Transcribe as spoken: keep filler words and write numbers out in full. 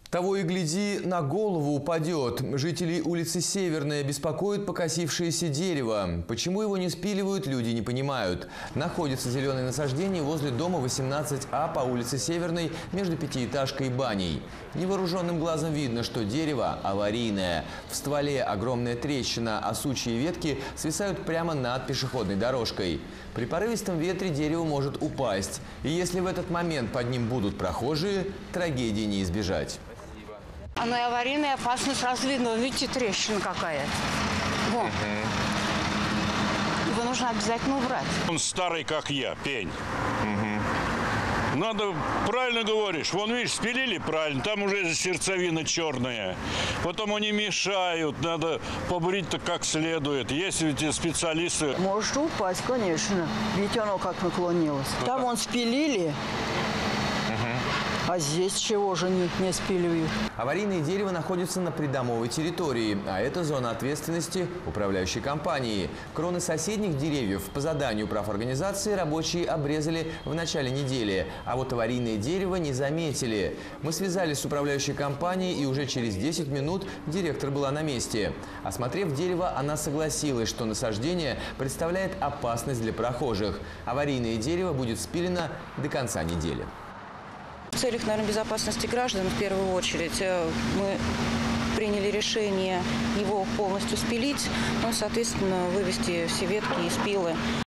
Того и гляди, на голову упадет. Жителей улицы Северная беспокоит покосившееся дерево. Почему его не спиливают, люди не понимают. Находится зеленое насаждение возле дома восемнадцать А по улице Северной между пятиэтажкой и баней. Невооруженным глазом видно, что дерево аварийное. В стволе огромная трещина, а сучьи ветки свисают прямо над пешеходной дорожкой. При порывистом ветре дерево может упасть. И если в этот момент под ним будут прохожие, трагедии не избежать. Оно и аварийная, опасно сразу видно. Видите, трещина какая. Вон. Угу. Его нужно обязательно убрать. Он старый, как я, пень. Угу. Надо, правильно говоришь, вон, видишь, спилили правильно, там уже сердцевина черная. Потом они мешают, надо побрить-то как следует. Есть ведь специалисты. Может упасть, конечно, ведь оно как наклонилось. Там вон спилили. А здесь чего же не, не спиливают? Аварийное дерево находится на придомовой территории, а это зона ответственности управляющей компании. Кроны соседних деревьев по заданию профорганизации рабочие обрезали в начале недели, а вот аварийное дерево не заметили. Мы связались с управляющей компанией, и уже через десять минут директор была на месте. Осмотрев дерево, она согласилась, что насаждение представляет опасность для прохожих. Аварийное дерево будет спилено до конца недели. В целях, наверное, безопасности граждан в первую очередь мы приняли решение его полностью спилить, ну, соответственно, вывести все ветки из пилы.